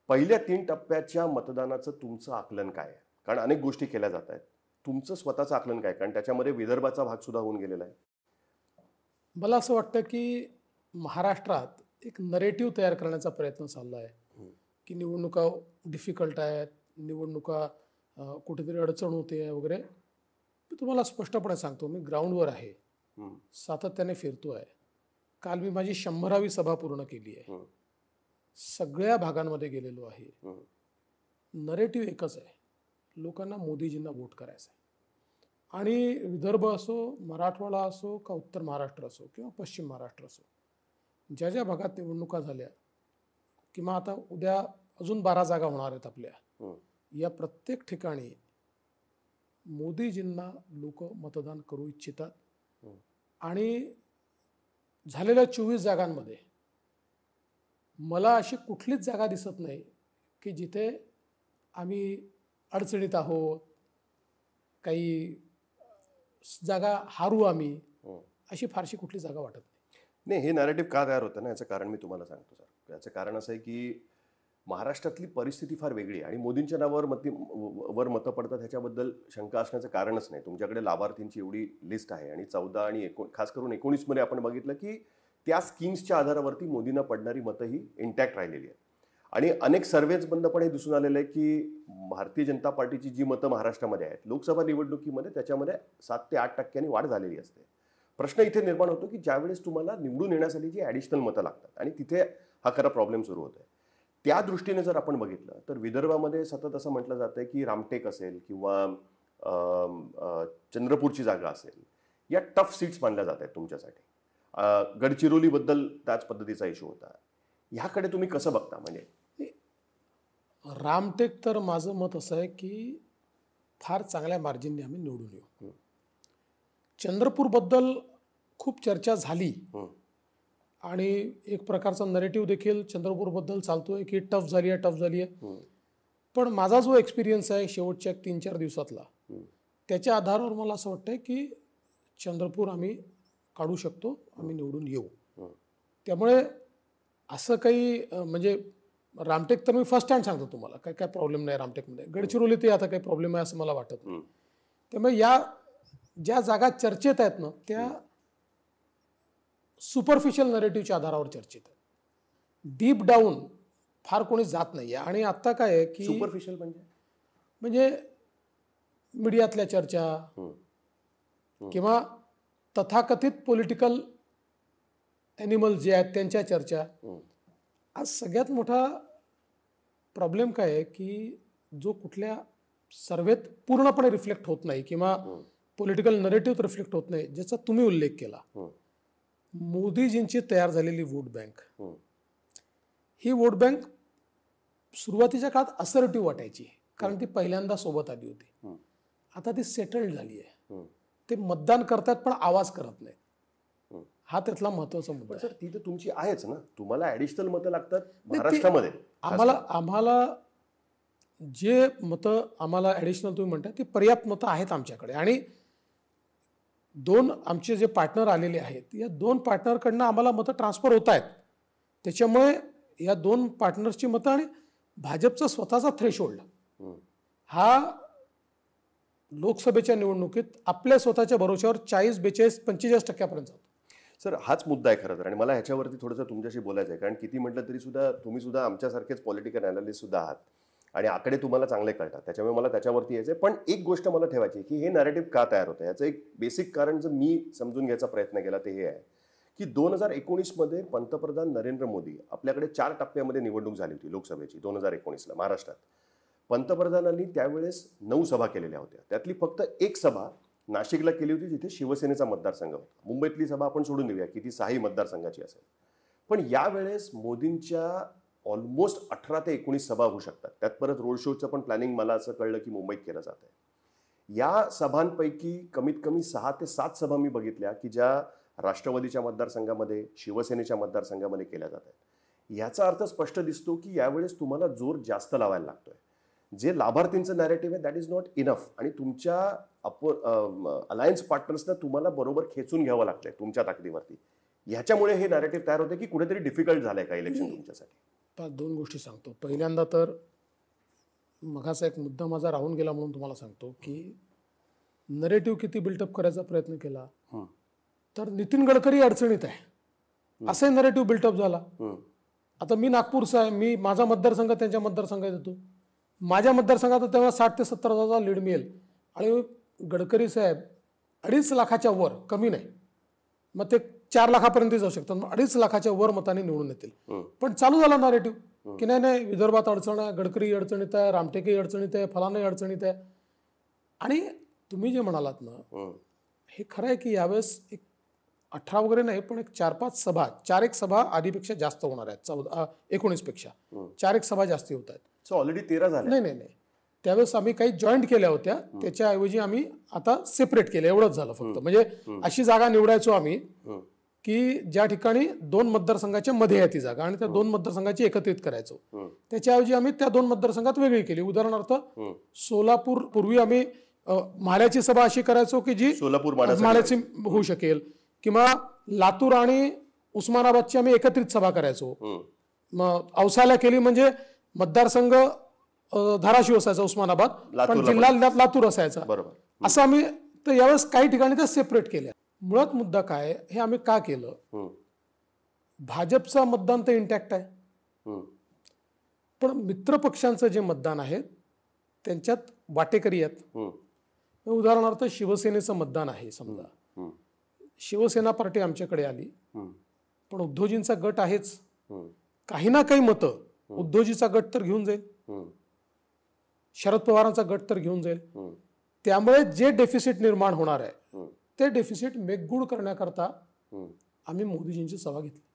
पहिल्या 3 टप्प्याच्या मतदानाचं तुमचं आकलन काय आहे? कारण अनेक गोष्टी केल्या जात आहेत. तुमचं स्वतःचं आकलन काय? कारण त्याच्यामध्ये विदर्भाचा भाग सुद्धा होऊन गेलेला आहे. मला असं वाटतं की महाराष्ट्रात एक नरेटिव्ह तयार करण्याचा प्रयत्न चालला आहे की निवडणुका डिफिकल्ट आहेत, निवडणुका कुठेतरी अडचण होते वगैरे. मी तुम्हाला स्पष्टपणे सांगतो, मी ग्राउंडवर आहे, सातत्याने फिरतो आहे. काल मी माझी 100वी सभा पूर्ण केली आहे, सगळ्या भागांमध्ये गेलेलो आहे. नरेटिव्ह एकच आहे, लोकांना मोदीजींना वोट करायचं आहे. आणि विदर्भ असो, मराठवाडा असो, का उत्तर महाराष्ट्र असो किंवा पश्चिम महाराष्ट्र असो, ज्या ज्या भागात निवडणुका झाल्या किंवा आता उद्या अजून 12 जागा होणार आहेत आपल्या, या प्रत्येक ठिकाणी मोदीजींना लोक मतदान करू इच्छितात. आणि झालेल्या 24 जागांमध्ये मला अशी कुठलीच जागा दिसत नाही की जिथे आम्ही अडचणीत आहोत, काही जागा हारू आम्ही, अशी फारशी कुठली जागा वाटत नाही. हे नॅरेटिव्ह का तयार होतं ना, याचं कारण मी तुम्हाला सांगतो सर. याचं कारण असं आहे की महाराष्ट्रातली परिस्थिती फार वेगळी आहे आणि मोदींच्या नावावर वर मतं पडतात ह्याच्याबद्दल शंका असण्याचं कारणच नाही. तुमच्याकडे लाभार्थींची एवढी लिस्ट आहे आणि 14 आणि खास करून 19 मध्ये आपण बघितलं की त्या स्कीम्सच्या आधारावरती मोदींना पडणारी मतं ही इंटॅक्ट राहिलेली आहेत. आणि अनेक सर्व्हेजमधनं पण हे दिसून आलेलं आहे की भारतीय जनता पार्टीची जी मतं महाराष्ट्रामध्ये आहेत लोकसभा निवडणुकीमध्ये त्याच्यामध्ये 7 ते 8% वाढ झालेली असते. प्रश्न इथे निर्माण होतो की ज्यावेळेस तुम्हाला निवडून येण्यासाठी जी ॲडिशनल मतं लागतात आणि तिथे हा खरा प्रॉब्लेम सुरू होतो आहे. त्या दृष्टीने जर आपण बघितलं तर विदर्भामध्ये सतत असं म्हटलं जातं की रामटेक असेल किंवा चंद्रपूरची जागा असेल, या टफ सीट्स मानल्या जात आहेत तुमच्यासाठी. गडचिरोलीबद्दल त्याच पद्धतीचा इश्यू होता. ह्याकडे तुम्ही कसं बघता? म्हणजे रामटेक तर माझं मत असं आहे की फार चांगल्या मार्जिनने आम्ही निवडून येऊ. चंद्रपूरबद्दल खूप चर्चा झाली आणि एक प्रकारचा नरेटिव्ह देखील चंद्रपूरबद्दल चालतोय की टफ झाली आहे. पण माझा जो एक्सपिरियन्स आहे शेवटच्या 3-4 दिवसातला, त्याच्या आधारावर मला असं वाटतंय की चंद्रपूर आम्ही काढू शकतो, आम्ही निवडून येऊ. त्यामुळे असं काही म्हणजे रामटेक तर मी फर्स्ट हँड सांगतो तुम्हाला, काय प्रॉब्लेम नाही रामटेकमध्ये. गडचिरोली ते आता काही प्रॉब्लेम आहे असं मला वाटत नाही. त्यामुळे या ज्या जागा चर्चेत आहेत ना, त्या सुपरफिशियल नरेटिव्हच्या आधारावर चर्चेत आहेत. डीप डाऊन फार कोणी जात नाही. आणि आता काय आहे की सुपरफिशियल म्हणजे मीडियातल्या चर्चा किंवा तथाकथित पॉलिटिकल ॲनिमल्स जे आहेत त्यांच्या चर्चा. आज सगळ्यात मोठा प्रॉब्लेम काय आहे की जो कुठल्या सर्वेत पूर्णपणे रिफ्लेक्ट होत नाही किंवा पॉलिटिकल नरेटिव्ह रिफ्लेक्ट होत नाही, ज्याचा तुम्ही उल्लेख केला, मोदीजींची तयार झालेली वोट बँक. ही वोट बँक सुरुवातीच्या काळात असर्टिव्ह वाटायची कारण ती पहिल्यांदा सोबत आली होती. आता ती सेटल्ड झाली आहे. ते मतदान करतात पण आवाज करत नाहीत. हा त्यातला महत्वाचा मुद्दा. सर ती तर तुमची आहेच ना, तुम्हाला ॲडिशनल मतं लागतात महाराष्ट्रामध्ये. आम्हाला जे मतं आम्हाला ॲडिशनल तुम्ही म्हणता ती पर्याप्त मतं आहेत आमच्याकडे. आणि 2 आमचे जे पार्टनर आलेले आहेत, या 2 पार्टनरकडनं आम्हाला मतं ट्रान्सफर होत आहेत. त्याच्यामुळे या 2 पार्टनर्सची मतं आणि भाजपचा स्वतःचा थ्रेशोल्ड हा लोकसभेच्या निवडणुकीत आपल्या स्वतःच्या भरोश्यावर 40, 42, 45% जातो. सर हाच मुद्दा आहे खरं तर. आणि मला ह्याच्यावरती थोडंसं तुमच्याशी बोलायचं आहे. कारण किती म्हटलं तरी सुद्धा तुम्ही सुद्धा आमच्यासारखेच पॉलिटिकल ॲनालिस्ट सुद्धा आहात आणि आकडे तुम्हाला चांगले कळतात. त्याच्यामुळे मला त्याच्यावरती यायचं आहे. पण एक गोष्ट मला ठेवायची की हे नॅरेटिव्ह का तयार होतं, याचं एक बेसिक कारण जर मी समजून घ्यायचा प्रयत्न केला ते हे आहे की 2019 मध्ये पंतप्रधान नरेंद्र मोदी, आपल्याकडे 4 टप्प्यामध्ये निवडणूक झाली होती लोकसभेची 2019ला महाराष्ट्रात. पंतप्रधानांनी त्यावेळेस 9 सभा केलेल्या होत्या. त्यातली फक्त 1 सभा नाशिकला केली होती जिथे शिवसेनेचा मतदारसंघ होता. मुंबईतली सभा आपण सोडून देऊया की ती 6 मतदारसंघाची असेल. पण यावेळेस मोदींच्या ऑलमोस्ट 18 ते 19 सभा होऊ शकतात. त्यात परत रोड शोचं पण प्लॅनिंग मला असं कळलं की मुंबईत केलं जात आहे. या सभांपैकी कमीत कमी 6 ते 7 सभा मी बघितल्या की ज्या राष्ट्रवादीच्या मतदारसंघामध्ये, शिवसेनेच्या मतदारसंघामध्ये केल्या जात आहेत. याचा अर्थ स्पष्ट दिसतो की यावेळेस तुम्हाला जोर जास्त लावायला लागतोय. जे लाभार्थींचं नॅरेटिव्ह आहे दॅट इज नॉट इनफ आणि तुमच्या अलायन्स पार्टनर्सना तुम्हाला बरोबर खेचून घ्यावं लागतंय तुमच्या ताकदीवरती. ह्याच्यामुळे हे नॅरेटिव्ह तयार होते की कुठेतरी डिफिकल्ट झालंय का इलेक्शन तुमच्यासाठी? दोन गोष्टी सांगतो. पहिल्यांदा तर मगाचा एक मुद्दा माझा राहून गेला म्हणून तुम्हाला सांगतो की नरेटिव्ह किती बिल्टअप करायचा प्रयत्न केला तर नितीन गडकरी अडचणीत आहे असे नरेटिव्ह बिल्टअप झाला. आता मी नागपूरचा आहे, मी माझा मतदारसंघ त्यांच्या मतदारसंघात येतो. माझ्या मतदारसंघात तेव्हा 60 ते 70,000 लीड मिळेल आणि गडकरी साहेब 2.5 लाखाच्या वर, कमी नाही, मग ते 4 लाखापर्यंत जाऊ शकतात, 2.5 लाखाच्या वर मताने निवडून येतील. पण चालू झाला नरेटिव्ह की नाही विदर्भात अडचण आहे, गडकरी अडचणीत आहे, रामटेके अडचणीत आहे, फलाने अडचणीत आहे. आणि तुम्ही जे म्हणालात ना हे खरं आहे की यावेळेस एक 18 वगैरे नाही पण एक 4-5 सभा, 4 सभा आधीपेक्षा जास्त होणार आहेत, 19 पेक्षा 4 सभा जास्त होत आहेत. ऑलरेडी 13 झाले. नाही नाही नाही, त्यावेळेस आम्ही काही जॉईंट केल्या होत्या, त्याच्याऐवजी आम्ही आता सेपरेट केलं, एवढंच झालं फक्त. म्हणजे अशी जागा निवडायचो आम्ही की ज्या ठिकाणी 2 मतदारसंघाच्या मध्ये आहे ती जागा आणि त्या 2 मतदारसंघाची एकत्रित करायचो. त्याच्याऐवजी आम्ही त्या 2 मतदारसंघात वेगळी केली. उदाहरणार्थ सोलापूर, पूर्वी आम्ही माढ्याची सभा अशी करायचो की जी सोलापूर माढ्याची होऊ शकेल, किंवा लातूर आणि उस्मानाबादची आम्ही एकत्रित सभा करायचो. मग औसाला केली म्हणजे मतदारसंघ धाराशिव असायचा उस्मानाबाद, पण जिल्हा लातूर असायचा. असं आम्ही तर यावेळेस काही ठिकाणी त्या सेपरेट केल्या. मुळात मुद्दा काय हे आम्ही का केलं, भाजपचं मतदान तर इंटॅक्ट आहे पण मित्र पक्षांचं जे मतदान आहे त्यांच्यात वाटेकरी आहेत. उदाहरणार्थ शिवसेनेचं मतदान आहे, समजा शिवसेना पार्टी आमच्याकडे आली पण उद्धवजींचा गट आहेच, काही ना काही मतं उद्धवजीचा गट तर घेऊन जाईल, शरद पवारांचा गट तर घेऊन जाईल. त्यामुळे जे डेफिसिट निर्माण होणार आहे ते डेफिसिट मेकगुड करण्याकरता आम्ही मोदीजींची सभा घेतली.